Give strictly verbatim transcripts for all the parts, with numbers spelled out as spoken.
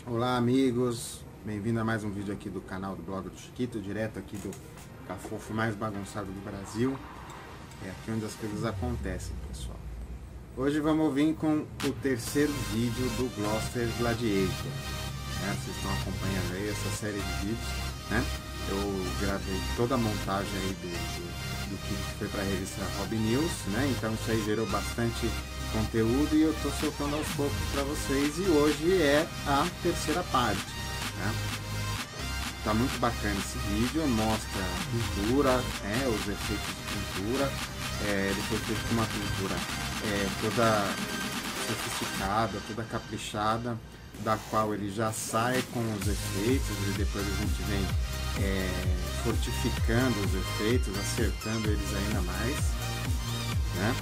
Olá amigos, bem-vindo a mais um vídeo aqui do canal do blog do Chiquito, direto aqui do cafofo mais bagunçado do Brasil. É aqui onde as coisas acontecem, pessoal. Hoje vamos vir com o terceiro vídeo do Gloster Gladiator, né? Vocês estão acompanhando aí essa série de vídeos, né? Eu gravei toda a montagem aí do, do, do que foi para a revista Hobby News, né? Então isso aí gerou bastante conteúdo e eu tô soltando aos poucos para vocês, e hoje é a terceira parte, né? Tá muito bacana esse vídeo, mostra a pintura, é, os efeitos de pintura. É, ele foi feito com uma pintura é, toda sofisticada, toda caprichada, da qual ele já sai com os efeitos e depois a gente vem é, fortificando os efeitos, acertando eles ainda mais, né?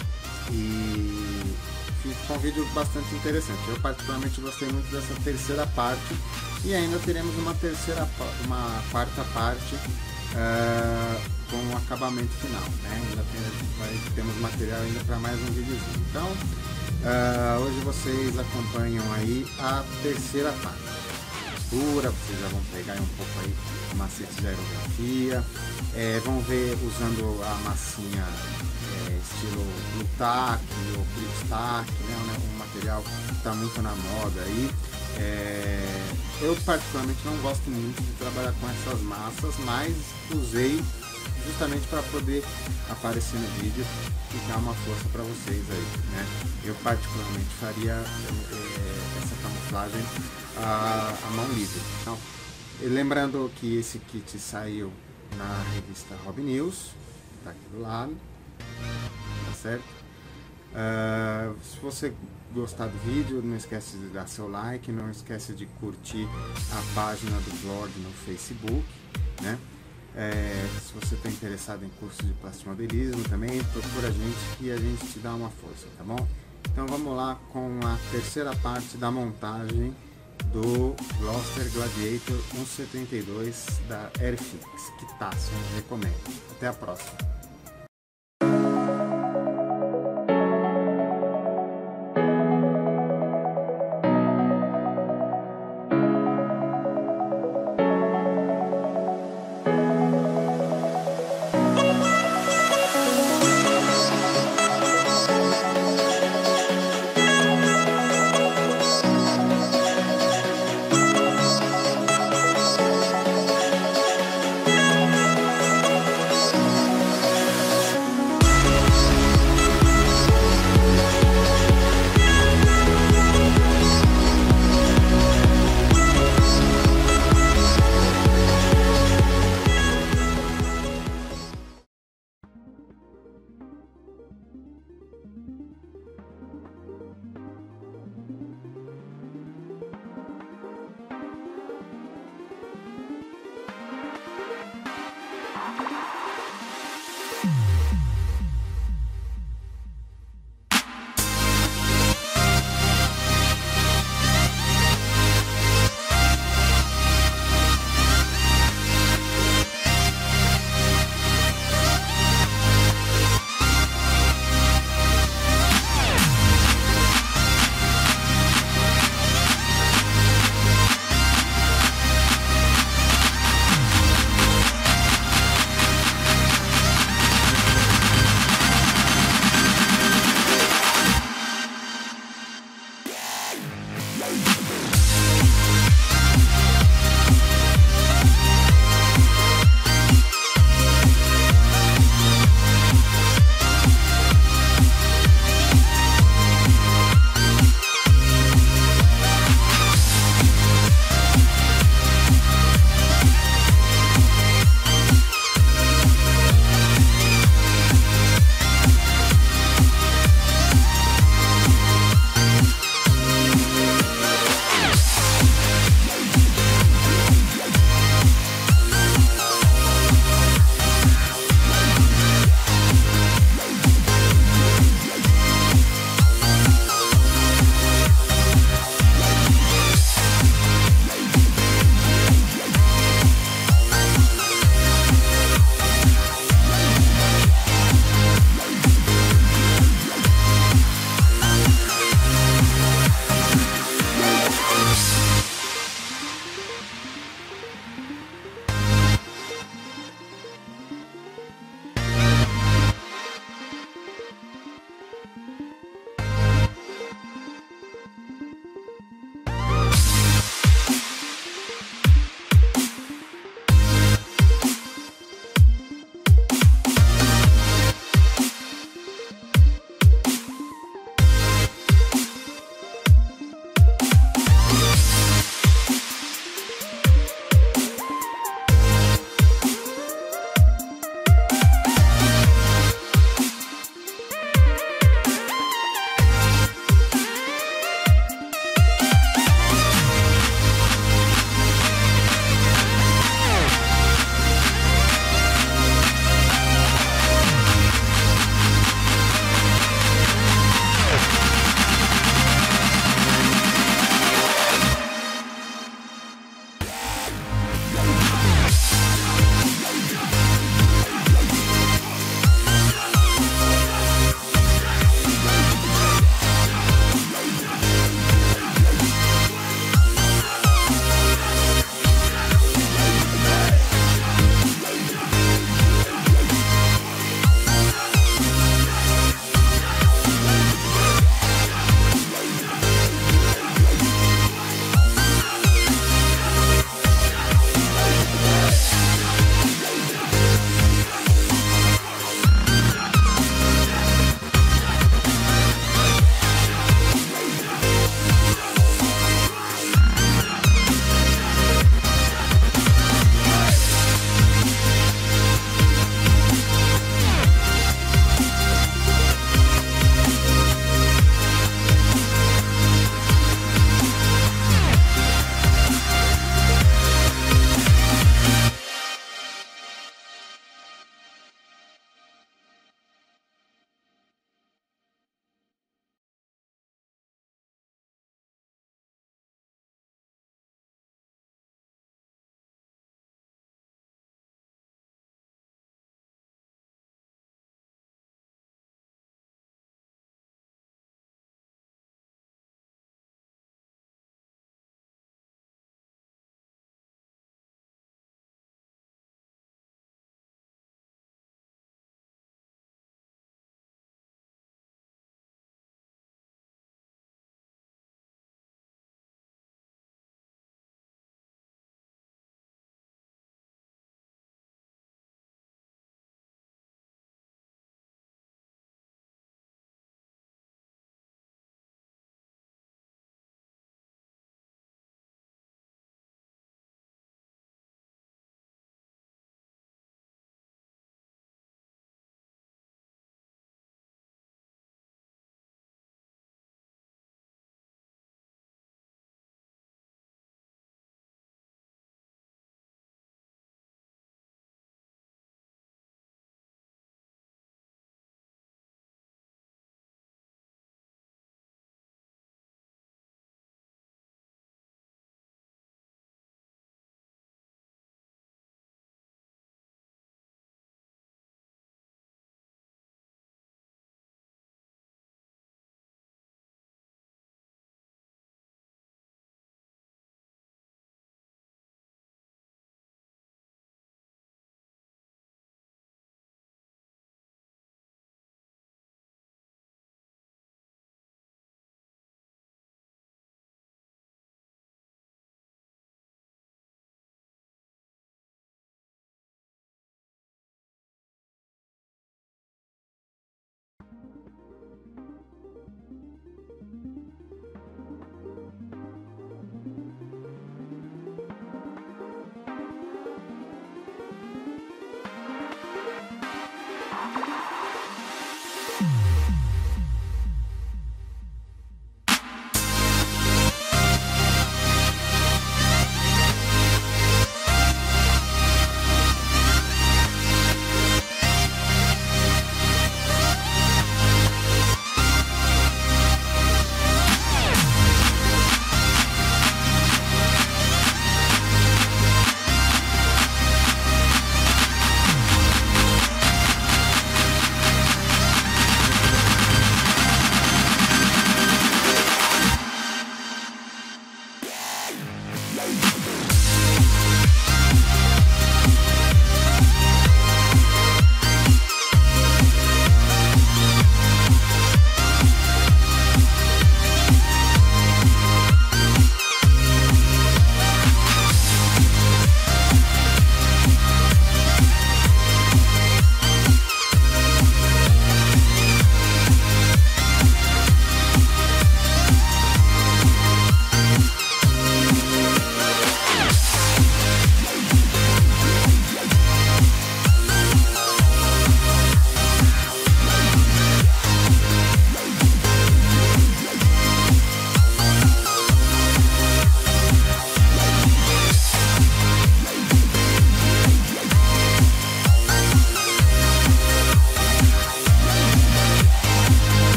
E ficou um vídeo bastante interessante. Eu particularmente gostei muito dessa terceira parte, e ainda teremos uma terceira, uma quarta parte uh, com o acabamento final, né? Ainda tem, vai, temos material ainda para mais um videozinho. Então uh, hoje vocês acompanham aí a terceira parte. Pura, vocês já vão pegar um pouco aí o macete de aerografia, é, vão ver usando a massinha é, estilo Blue Tack ou Flip Tack, né, um material que está muito na moda aí. É, eu particularmente não gosto muito de trabalhar com essas massas, mas usei justamente para poder aparecer no vídeo e dar uma força para vocês aí, né? Eu particularmente faria é, essa camuflagem a, a mão livre. Então, lembrando que esse kit saiu na revista Hobby News, tá aqui do lado, tá certo? Uh, se você gostar do vídeo, não esquece de dar seu like, não esquece de curtir a página do blog no Facebook, né? É, se você está interessado em curso de plastimodelismo também, procura a gente que a gente te dá uma força, tá bom? Então vamos lá com a terceira parte da montagem do Gloster Gladiator cento e setenta e dois da Airfix, que tá, se eu recomendo. Até a próxima!